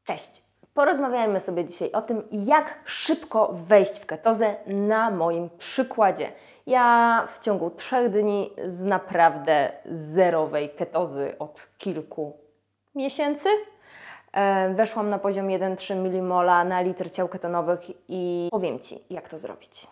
Cześć! Porozmawiajmy sobie dzisiaj o tym, jak szybko wejść w ketozę na moim przykładzie. Ja w ciągu 3 dni z naprawdę zerowej ketozy od kilku miesięcy weszłam na poziom 1,3 mmol na litr ciał ketonowych i powiem Ci, jak to zrobić.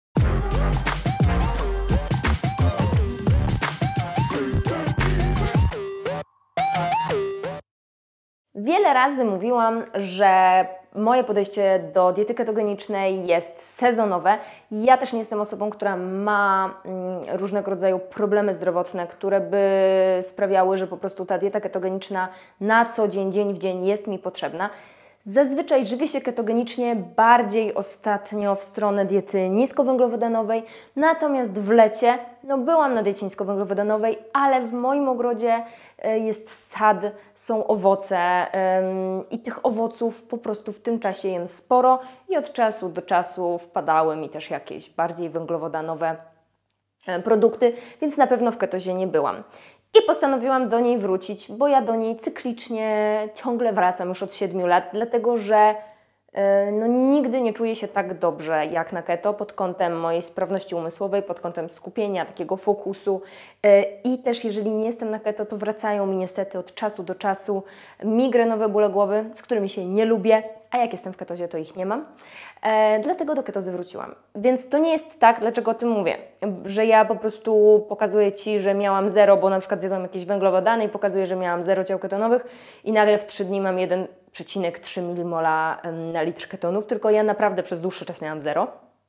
Wiele razy mówiłam, że moje podejście do diety ketogenicznej jest sezonowe. Ja też nie jestem osobą, która ma różnego rodzaju problemy zdrowotne, które by sprawiały, że po prostu ta dieta ketogeniczna na co dzień, dzień w dzień jest mi potrzebna. Zazwyczaj żywię się ketogenicznie bardziej ostatnio w stronę diety niskowęglowodanowej, natomiast w lecie byłam na diecie niskowęglowodanowej, ale w moim ogrodzie jest sad, są owoce i tych owoców po prostu w tym czasie jem sporo i od czasu do czasu wpadały mi też jakieś bardziej węglowodanowe produkty, więc na pewno w ketozie nie byłam. I postanowiłam do niej wrócić, bo ja do niej cyklicznie ciągle wracam już od 7 lat, dlatego że nigdy nie czuję się tak dobrze jak na keto pod kątem mojej sprawności umysłowej, pod kątem skupienia, takiego fokusu i też jeżeli nie jestem na keto, to wracają mi niestety od czasu do czasu migrenowe bóle głowy, z którymi się nie lubię, a jak jestem w ketozie, to ich nie mam. Dlatego do ketozy wróciłam. Więc to nie jest tak, dlaczego o tym mówię, że ja po prostu pokazuję Ci, że miałam 0, bo na przykład zjadłam jakieś węglowodany i pokazuję, że miałam 0 ciał ketonowych i nagle w 3 dni mam 1,3 mmol na litr ketonów, tylko ja naprawdę przez dłuższy czas miałam 0.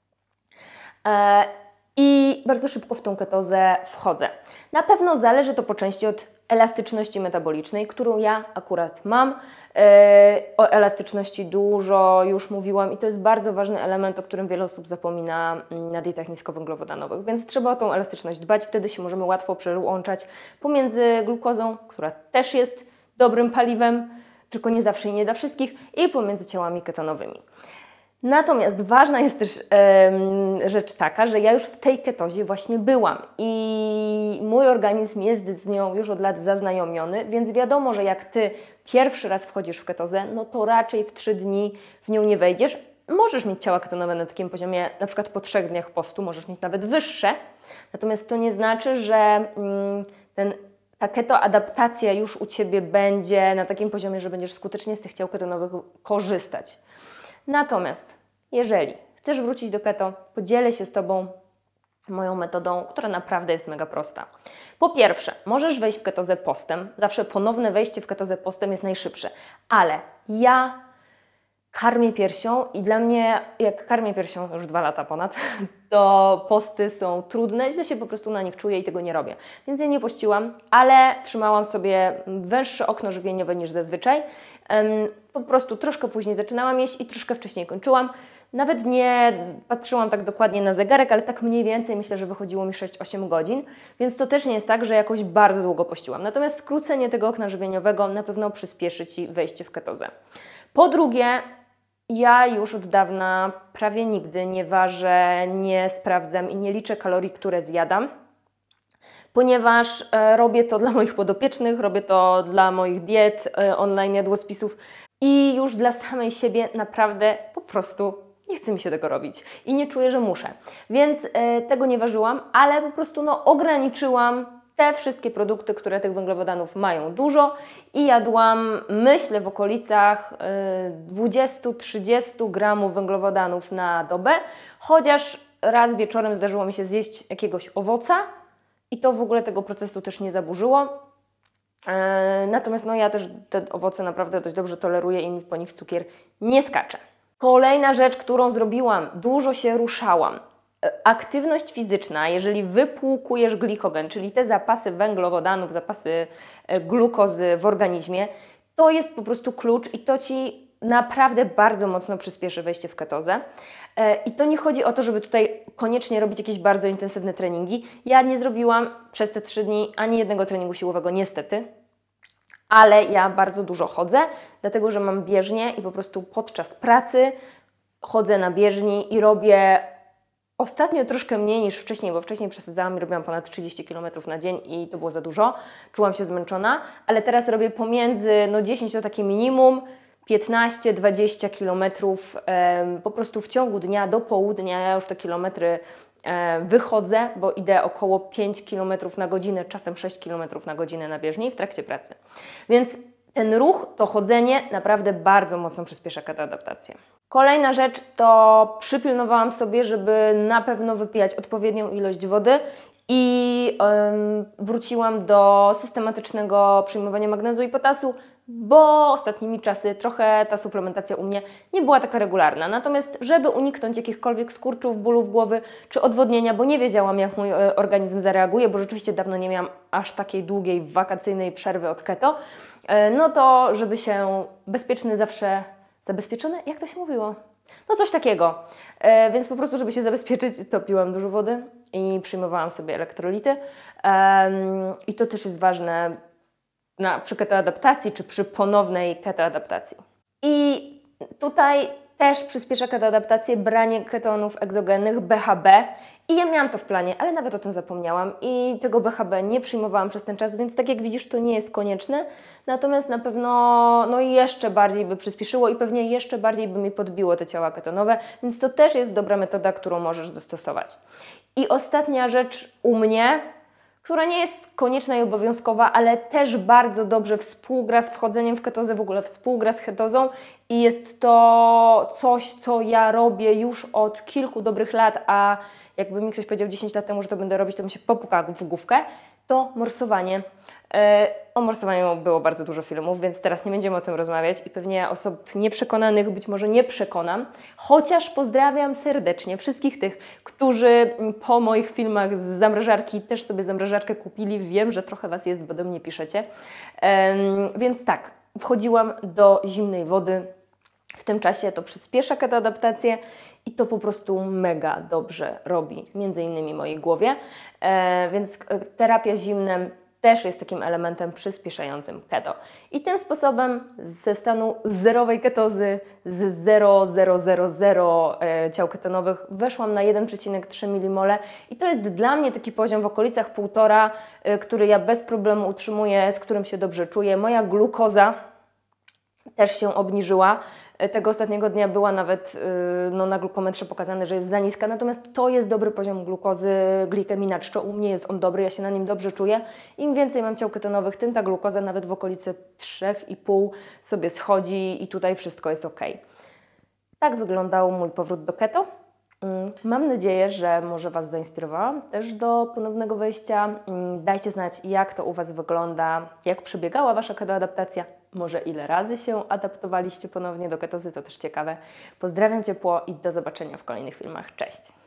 I bardzo szybko w tą ketozę wchodzę. Na pewno zależy to po części od elastyczności metabolicznej, którą ja akurat mam. O elastyczności dużo już mówiłam i to jest bardzo ważny element, o którym wiele osób zapomina na dietach niskowęglowodanowych, więc trzeba o tą elastyczność dbać, wtedy się możemy łatwo przełączać pomiędzy glukozą, która też jest dobrym paliwem, tylko nie zawsze i nie dla wszystkich, i pomiędzy ciałami ketonowymi. Natomiast ważna jest też rzecz taka, że ja już w tej ketozie właśnie byłam i mój organizm jest z nią już od lat zaznajomiony, więc wiadomo, że jak Ty pierwszy raz wchodzisz w ketozę, no to raczej w 3 dni w nią nie wejdziesz. Możesz mieć ciała ketonowe na takim poziomie, na przykład po 3 dniach postu, możesz mieć nawet wyższe, natomiast to nie znaczy, że ta ketoadaptacja już u Ciebie będzie na takim poziomie, że będziesz skutecznie z tych ciał ketonowych korzystać. Natomiast jeżeli chcesz wrócić do keto, podzielę się z Tobą moją metodą, która naprawdę jest mega prosta. Po pierwsze, możesz wejść w ketozę postem. Zawsze ponowne wejście w ketozę postem jest najszybsze. Ale ja karmię piersią i dla mnie, jak karmię piersią już 2 lata ponad, to posty są trudne, źle się po prostu na nich czuję i tego nie robię. Więc ja nie pościłam, ale trzymałam sobie węższe okno żywieniowe niż zazwyczaj. Po prostu troszkę później zaczynałam jeść i troszkę wcześniej kończyłam. Nawet nie patrzyłam tak dokładnie na zegarek, ale tak mniej więcej myślę, że wychodziło mi 6-8 godzin, więc to też nie jest tak, że jakoś bardzo długo pościłam. Natomiast skrócenie tego okna żywieniowego na pewno przyspieszy Ci wejście w ketozę. Po drugie, ja już od dawna prawie nigdy nie ważę, nie sprawdzam i nie liczę kalorii, które zjadam, ponieważ robię to dla moich podopiecznych, robię to dla moich diet, online jadłospisów i już dla samej siebie naprawdę po prostu nie chce mi się tego robić i nie czuję, że muszę. Więc tego nie ważyłam, ale po prostu ograniczyłam te wszystkie produkty, które tych węglowodanów mają dużo i jadłam, myślę, w okolicach 20-30 gramów węglowodanów na dobę, chociaż raz wieczorem zdarzyło mi się zjeść jakiegoś owoca i to w ogóle tego procesu też nie zaburzyło. Natomiast ja też te owoce naprawdę dość dobrze toleruję i mi po nich cukier nie skacze. Kolejna rzecz, którą zrobiłam, dużo się ruszałam. Aktywność fizyczna, jeżeli wypłukujesz glikogen, czyli te zapasy węglowodanów, zapasy glukozy w organizmie, to jest po prostu klucz i to Ci naprawdę bardzo mocno przyspieszy wejście w ketozę. I to nie chodzi o to, żeby tutaj koniecznie robić jakieś bardzo intensywne treningi. Ja nie zrobiłam przez te 3 dni ani jednego treningu siłowego, niestety, ale ja bardzo dużo chodzę, dlatego że mam bieżnię i po prostu podczas pracy chodzę na bieżni i robię ostatnio troszkę mniej niż wcześniej, bo wcześniej przesadzałam i robiłam ponad 30 km na dzień i to było za dużo. Czułam się zmęczona, ale teraz robię pomiędzy 10 to takie minimum, 15-20 km po prostu w ciągu dnia do południa. Ja już te kilometry wychodzę, bo idę około 5 km na godzinę, czasem 6 km na godzinę na bieżni w trakcie pracy. Więc ten ruch, to chodzenie naprawdę bardzo mocno przyspiesza ketoadaptację. Kolejna rzecz to przypilnowałam sobie, żeby na pewno wypijać odpowiednią ilość wody i wróciłam do systematycznego przyjmowania magnezu i potasu, bo ostatnimi czasy trochę ta suplementacja u mnie nie była taka regularna. Natomiast żeby uniknąć jakichkolwiek skurczów, bólów głowy czy odwodnienia, bo nie wiedziałam, jak mój organizm zareaguje, bo rzeczywiście dawno nie miałam aż takiej długiej wakacyjnej przerwy od keto, no to żeby się bezpieczny zawsze zabezpieczony? Jak to się mówiło? No coś takiego. Więc po prostu, żeby się zabezpieczyć, to piłam dużo wody i przyjmowałam sobie elektrolity. I to też jest ważne przy ketoadaptacji, czy przy ponownej ketoadaptacji. I tutaj też przyspiesza ketoadaptację branie ketonów egzogennych, BHB. I ja miałam to w planie, ale nawet o tym zapomniałam i tego BHB nie przyjmowałam przez ten czas, więc tak jak widzisz, to nie jest konieczne. Natomiast na pewno no jeszcze bardziej by przyspieszyło i pewnie jeszcze bardziej by mi podbiło te ciała ketonowe, więc to też jest dobra metoda, którą możesz zastosować. I ostatnia rzecz u mnie, która nie jest konieczna i obowiązkowa, ale też bardzo dobrze współgra z wchodzeniem w ketozę, w ogóle współgra z ketozą i jest to coś, co ja robię już od kilku dobrych lat, a jakby mi ktoś powiedział 10 lat temu, że to będę robić, to bym się popukała w główkę, to morsowanie. O morsowaniu było bardzo dużo filmów, więc teraz nie będziemy o tym rozmawiać i pewnie osób nieprzekonanych być może nie przekonam, chociaż pozdrawiam serdecznie wszystkich tych, którzy po moich filmach z zamrażarki też sobie zamrażarkę kupili. Wiem, że trochę Was jest, bo do mnie piszecie. Więc tak, wchodziłam do zimnej wody. W tym czasie to przyspiesza ketoadaptację i to po prostu mega dobrze robi, między innymi mojej głowie. Więc terapia zimnem też jest takim elementem przyspieszającym keto. I tym sposobem ze stanu zerowej ketozy z 0,000 ciał ketonowych weszłam na 1,3 mmol i to jest dla mnie taki poziom w okolicach 1,5, który ja bez problemu utrzymuję, z którym się dobrze czuję. Moja glukoza też się obniżyła. Tego ostatniego dnia była nawet na glukometrze pokazane, że jest za niska, natomiast to jest dobry poziom glukozy, glikemii na czczo. U mnie jest on dobry, ja się na nim dobrze czuję. Im więcej mam ciał ketonowych, tym ta glukoza nawet w okolicy 3,5 sobie schodzi i tutaj wszystko jest ok. Tak wyglądał mój powrót do keto. Mam nadzieję, że może Was zainspirowałam też do ponownego wejścia. Dajcie znać, jak to u Was wygląda, jak przebiegała Wasza ketoadaptacja. Może ile razy się adaptowaliście ponownie do ketozy, to też ciekawe. Pozdrawiam ciepło i do zobaczenia w kolejnych filmach. Cześć!